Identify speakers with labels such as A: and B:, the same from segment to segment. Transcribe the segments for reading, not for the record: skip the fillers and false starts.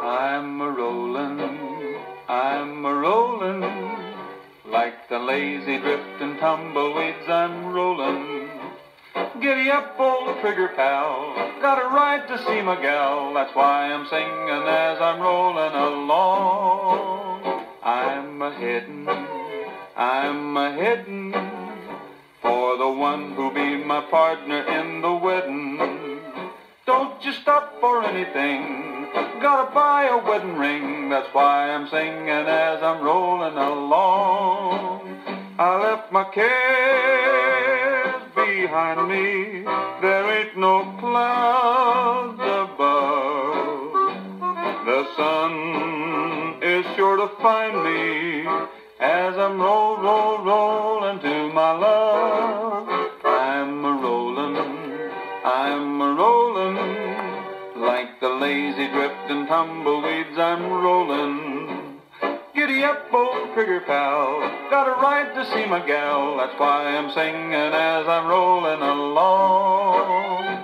A: I'm a-rollin', I'm a-rollin', like the lazy drift and tumbleweeds I'm rollin'. Giddy up, old trigger pal, got a right to see my gal, that's why I'm singin' as I'm rollin' along. I'm a-headin', I'm a-headin', for the one who'll be my partner in the weddin'. Don't you stop for anything, gotta buy a wedding ring, that's why I'm singing as I'm rolling along. I left my cares behind me, there ain't no clouds above. The sun is sure to find me as I'm rollin' to my love. I'm a-rollin', I'm a-rollin', like the lazy drift and tumbleweeds I'm rollin'. Giddy up, old trigger pal, got a right to see my gal, that's why I'm singin' as I'm rollin' along.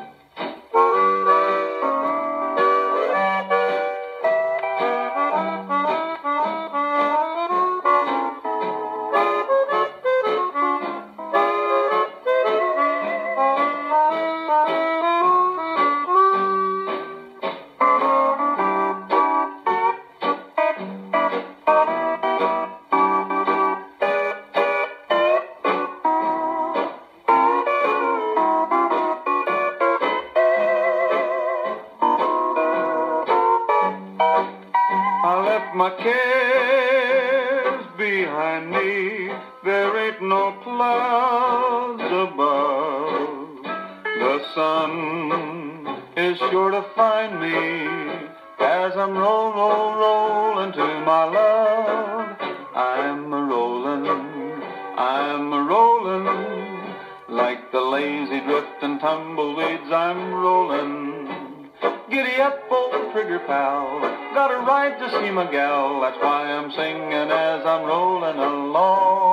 A: I left my cares behind me, there ain't no clouds above. The sun is sure to find me as I'm rollin' to my love. I'm a-rollin', I'm a-rollin', like the lazy drift and tumbleweeds I'm rollin'. Giddy up, old trigger pal, got a right to see my gal, that's why I'm singing as I'm rolling along.